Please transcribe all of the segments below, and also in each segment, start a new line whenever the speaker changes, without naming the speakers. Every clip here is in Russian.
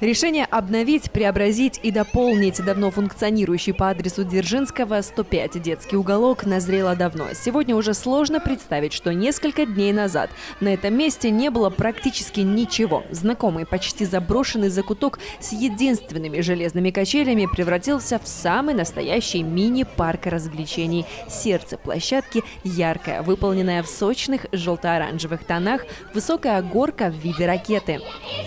Решение обновить, преобразить и дополнить давно функционирующий по адресу Дзержинского 105 детский уголок назрело давно. Сегодня уже сложно представить, что несколько дней назад на этом месте не было практически ничего. Знакомый, почти заброшенный закуток с единственными железными качелями превратился в самый настоящий мини-парк развлечений. Сердце площадки яркое, выполненное в сочных желто-оранжевых тонах, высокая горка в виде ракеты.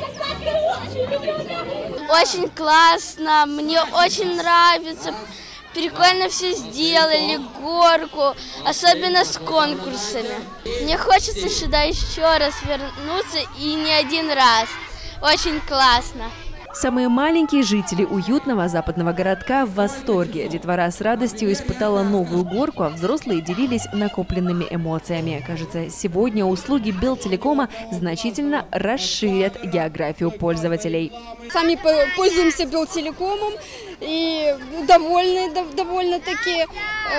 Очень классно, мне очень нравится, прикольно все сделали, горку, особенно с конкурсами. Мне хочется сюда еще раз вернуться и не один раз, очень классно.
Самые маленькие жители уютного западного городка в восторге. Детвора с радостью испытала новую горку, а взрослые делились накопленными эмоциями. Кажется, сегодня услуги Белтелекома значительно расширят географию пользователей.
Сами пользуемся Белтелекомом и довольно-таки.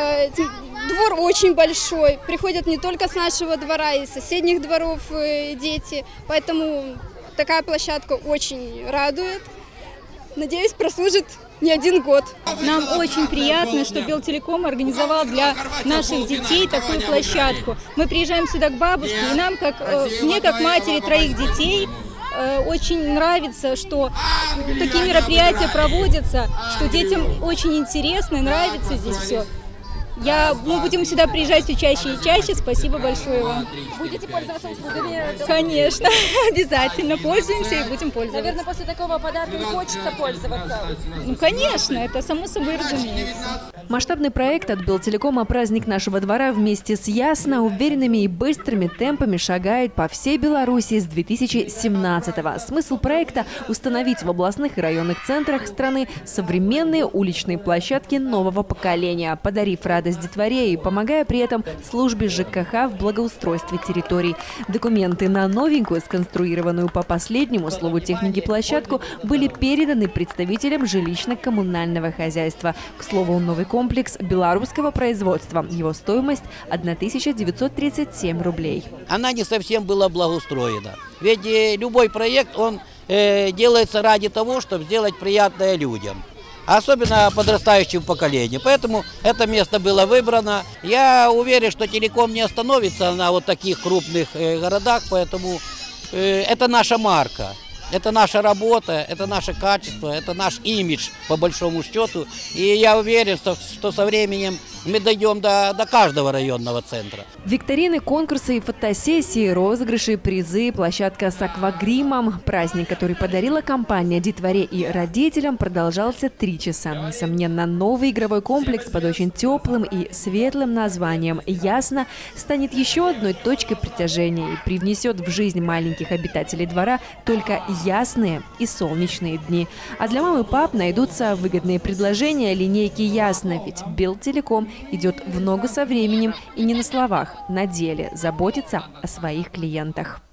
Двор очень большой. Приходят не только с нашего двора, и из соседних дворов дети. Поэтому такая площадка очень радует. Надеюсь, прослужит не один год.
Нам очень приятно, что Белтелеком организовал для наших детей такую площадку. Мы приезжаем сюда к бабушке, и нам, мне как матери 3 детей, очень нравится, что такие мероприятия проводятся, что детям очень интересно и нравится здесь все. Мы будем сюда приезжать все чаще и чаще. Спасибо большое вам.
Будете пользоваться услугами?
Конечно, обязательно пользуемся и будем пользоваться.
Наверное, после такого подарка не хочется пользоваться.
Ну, конечно, это само собой разумеется.
Масштабный проект от Белтелекома «Праздник нашего двора» вместе с Ясно уверенными и быстрыми темпами шагает по всей Беларуси с 2017-го. Смысл проекта – установить в областных и районных центрах страны современные уличные площадки нового поколения, подарив радость детворе и помогая при этом службе ЖКХ в благоустройстве территорий. Документы на новенькую, сконструированную по последнему слову техники площадку, были переданы представителям жилищно-коммунального хозяйства. К слову, новый комплекс белорусского производства. Его стоимость – 1937 рублей.
Она не совсем была благоустроена. Ведь любой проект, он делается ради того, чтобы сделать приятное людям. Особенно подрастающему поколению. Поэтому это место было выбрано. Я уверен, что Телеком не остановится на вот таких крупных городах, поэтому это наша марка. Это наша работа, это наше качество, это наш имидж, по большому счету. И я уверен, что со временем мы дойдем до каждого районного центра.
Викторины, конкурсы и фотосессии, розыгрыши, призы, площадка с аквагримом. Праздник, который подарила компания детворе и родителям, продолжался 3 часа. Несомненно, новый игровой комплекс под очень теплым и светлым названием «Ясно» станет еще одной точкой притяжения и привнесет в жизнь маленьких обитателей двора только ясные и солнечные дни. А для мам и пап найдутся выгодные предложения линейки «Ясно», ведь Белтелеком идет в ногу со временем и не на словах, на деле заботится о своих клиентах.